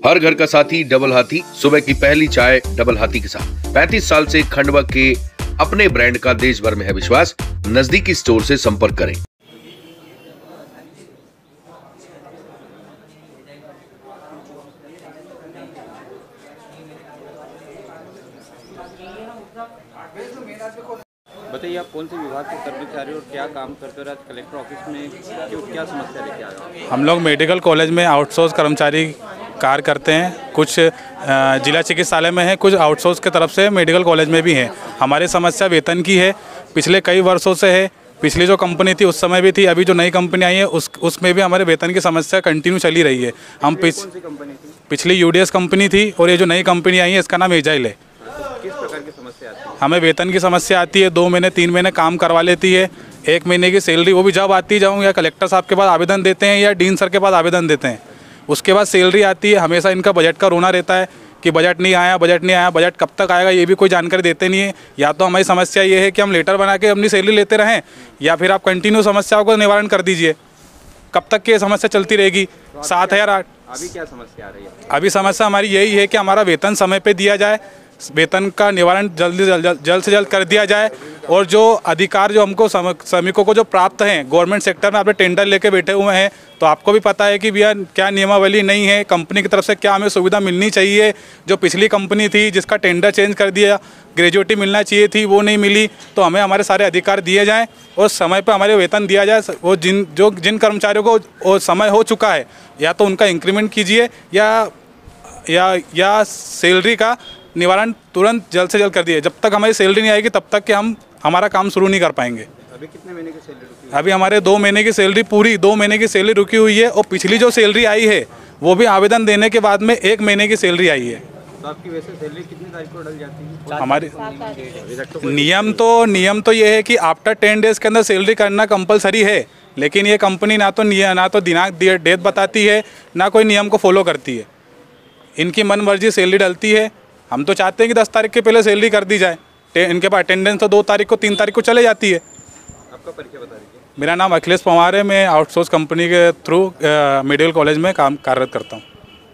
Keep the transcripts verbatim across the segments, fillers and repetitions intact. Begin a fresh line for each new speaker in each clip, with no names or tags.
हर घर का साथी डबल हाथी, सुबह की पहली चाय डबल हाथी के साथ। पैंतीस साल से खंडवा के अपने ब्रांड का देश भर में है विश्वास। नजदीकी स्टोर से संपर्क करें।
बताइए, आप कौन से विभाग के कर्मचारी और क्या काम करते हो? आज कलेक्टर ऑफिस में क्यों, क्या समस्या लेके आ रहे हो?
हम लोग मेडिकल कॉलेज में आउटसोर्स कर्मचारी कार्य करते हैं। कुछ जिला चिकित्सालय में है, कुछ आउटसोर्स की तरफ से मेडिकल कॉलेज में भी हैं। हमारी समस्या वेतन की है, पिछले कई वर्षों से है। पिछली जो कंपनी थी उस समय भी थी, अभी जो नई कंपनी आई है उस उसमें भी हमारे वेतन की समस्या कंटिन्यू चली रही है। हम पिछ, पिछली यूडीएस कंपनी थी और ये जो नई कंपनी आई है इसका नाम एजाइल है।
किस प्रकार की समस्या आती है?
हमें वेतन की समस्या आती है। दो महीने तीन महीने काम करवा लेती है। एक महीने की सैलरी वो भी जब आती है जब हम या कलेक्टर साहब के पास आवेदन देते हैं या डीन सर के पास आवेदन देते हैं, उसके बाद सैलरी आती है। हमेशा इनका बजट का रोना रहता है कि बजट नहीं आया, बजट नहीं आया, बजट कब तक आएगा, ये भी कोई जानकारी देते नहीं है। या तो हमारी समस्या ये है कि हम लेटर बना के अपनी सैलरी लेते रहें, या फिर आप कंटिन्यू समस्याओं को निवारण कर दीजिए। कब तक की ये समस्या चलती रहेगी? सात हज़ार आठ
अभी क्या समस्या आ रही है?
अभी समस्या हमारी यही है कि हमारा वेतन समय पे दिया जाए, वेतन का निवारण जल्दी जल्द जल्द जल्द से जल्द कर दिया जाए, और जो अधिकार जो हमको श्रमिकों को जो प्राप्त हैं, गवर्नमेंट सेक्टर में आपने टेंडर लेके बैठे हुए हैं तो आपको भी पता है कि भैया क्या नियमावली नहीं है, कंपनी की तरफ से क्या हमें सुविधा मिलनी चाहिए। जो पिछली कंपनी थी जिसका टेंडर चेंज कर दिया, ग्रेजुएटी मिलना चाहिए थी, वो नहीं मिली। तो हमें हमारे सारे अधिकार दिए जाएँ और समय पर हमारे वेतन दिया जाए। वो जिन जो जिन कर्मचारियों को वो समय हो चुका है, या तो उनका इंक्रीमेंट कीजिए या या या सैलरी का निवारण तुरंत जल्द से जल्द कर दिए। जब तक हमारी सैलरी नहीं आएगी तब तक कि हम हमारा काम शुरू नहीं कर पाएंगे।
अभी कितने महीने की सैलरी रुकी?
अभी हमारे दो महीने की सैलरी पूरी दो महीने की सैलरी रुकी हुई है, और पिछली जो सैलरी आई है वो भी आवेदन देने के बाद में एक महीने की सैलरी आई है।
तो आपकी वैसे सैलरी कितनी तारीख को डल जाती है?
हमारी नियम तो नियम तो ये है कि आफ्टर टेन डेज के अंदर सैलरी करना कंपलसरी है, लेकिन ये कंपनी ना तो ना तो दिनांक डेट बताती है, ना कोई नियम को फॉलो करती है। इनकी मन मर्जी सैलरी डलती है। हम तो चाहते हैं कि दस तारीख के पहले सैलरी कर दी जाए। इनके पास अटेंडेंस तो दो तारीख को तीन तारीख को चले जाती है।
आपका परिचय बता दीजिए।
मेरा नाम अखिलेश पवार है। मैं आउटसोर्स कंपनी के थ्रू मेडिकल कॉलेज में काम कार्यरत करता हूँ।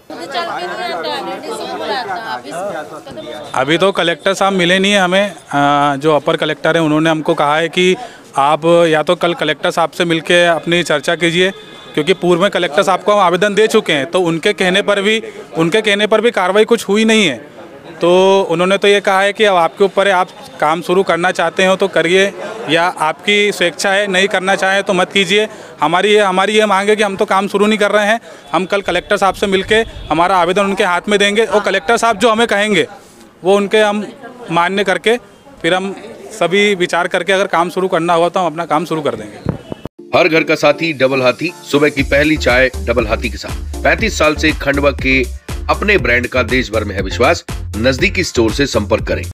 अभी तो कलेक्टर साहब मिले नहीं है हमें। जो अपर कलेक्टर हैं उन्होंने हमको कहा है कि आप या तो कल कलेक्टर साहब से मिलकर अपनी चर्चा कीजिए, क्योंकि पूर्व में कलेक्टर साहब को हम आवेदन दे चुके हैं। तो उनके कहने पर भी उनके कहने पर भी कार्रवाई कुछ हुई नहीं है। तो उन्होंने तो ये कहा है कि अब आपके ऊपर है, आप काम शुरू करना चाहते हो तो करिए, या आपकी स्वेच्छा है, नहीं करना चाहें तो मत कीजिए। हमारी ये हमारी ये मांग है कि हम तो काम शुरू नहीं कर रहे हैं। हम कल कलेक्टर साहब से मिलके हमारा आवेदन उनके हाथ में देंगे, और कलेक्टर साहब जो हमें कहेंगे वो उनके हम मान्य करके फिर हम सभी विचार करके अगर काम शुरू करना हुआ तो हम अपना काम शुरू कर देंगे।
हर घर का साथी डबल हाथी, सुबह की पहली चाय डबल हाथी के साथ। पैंतीस साल से खंडवा के अपने ब्रांड का देश भर में है विश्वास। नजदीकी स्टोर से संपर्क करें।